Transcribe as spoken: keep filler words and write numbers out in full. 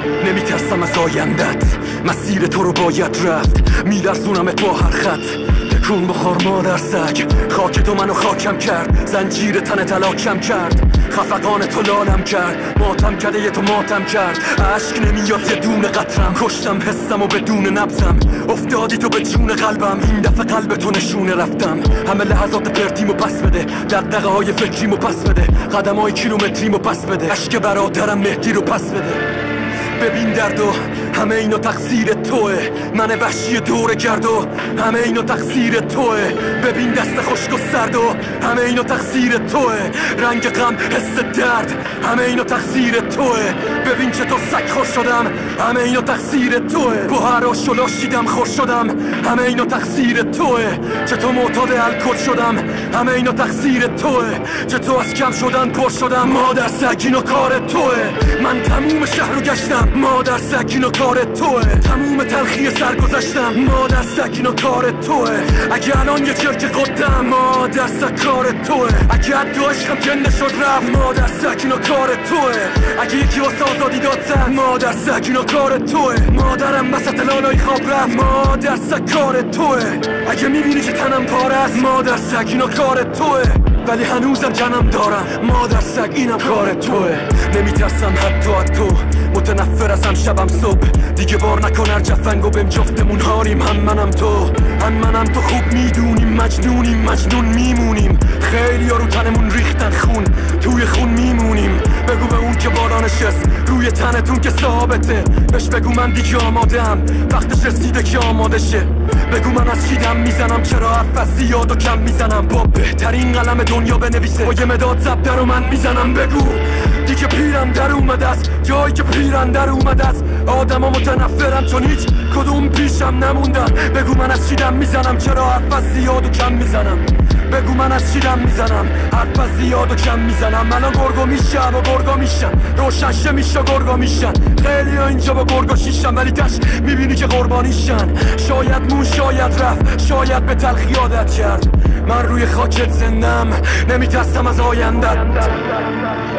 نمیترسم از آیندت، مسیر تو رو باید رفت، میلرزونمت با هر خط. تکون بخور مادر سگ، خاک تو منو خاکم کرد، زنجیر تن تلاکم کرد، خفقان تو لالم کرد، ماتم کرده یه تو ماتم کرد. عشق نمیاد یه دونه قطرم، کشتم حسم و بدون نبزم، افتادی تو به جون قلبم، این دفعه قلب تو نشونه رفتم. همه لحظات پرتیمو پس بده، دقدقه های فکریمو پس بده، قدم های کیلومتریمو پس بده، عشق برادرم مهدی رو پس بده. ببین درد و همه اینو تقصیر توه، من وحشی دور گرد و همه اینو تقصیر توه. ببین دست خشک و سرد و همه اینو تقصیر توه، رنگ غم حس درد همه اینو تقصیر توه. ببین چطور سگ خوش شدم، همه اینو تقصیر توه. گوهر و شلاشیدم خوش شدم، همه اینو تقصیر توه. چطور معتاد الکل شدم، همه اینو تقصیر توه. چطور از کم شدن پر شدم، مادر سگ اینو کار توه. من تموم شهر رو گشتم، مادر سگ اینو کار توه. تموم تلخی سر گذشتم، مادر سگ اینو کار توه. اگه الان یه چرک قدم، مادر سگ کار توه. اگه حد و عشقم کنده شد رفت، مادر سگ اینو کار توه. اگه یکی واسه آزادی داد زد، مادر سگ اینو کار توه. مادرم وسط لالای خواب رفت، مادر سگ کار توه. اگه میبینی که تنم پاره است، مادر سگ اینو کار توه. ولی هنوزم جنم دارم، مادر سگ اینم کار توه. نمیترسم حتی از تو، متنفر ازم شبم صبح. دیگه بار نکن هر جفنگو بهم جفتمون هاریم، هم منم تو هم منم تو. خوب میدونیم مجنونیم، مجنون میمونیم. خیلی ها رو تنمون ریختن خون، توی خون میمونیم. بگو به اون که بالا نشست روی تنتون که ثابته، بهش بگو من دیگه آمادم، وقتش رسیده که آماده شه. بگو من از چی دم میزنم، چرا حرف از زیاد و کم میزنم. با بهترین قلم دنیا بنویسه، با یه مداد زبده رو من میزنم. بگو دیگه پیرم در اومده است، جایی که پیرن در اومده است. آدم ها متنفرم چون هیچ کدوم پیشم نموندن. بگو من از چی دم میزنم، چرا حرف از زیاد و کم میزنم. بگو من از چی دم میزنم، حرف از زیاد و کم میزنم. من گرگو میشم و گرگا میشم، روشن شه میشه گرگا میشن. خیلی ها اینجا با گرگا شیشن، ولی تش میبینی که قربانیشن. شاید مون شاید رفت، شاید به تلخی عادت کرد. من روی خاکت زندم، نمیترسم از آیندت.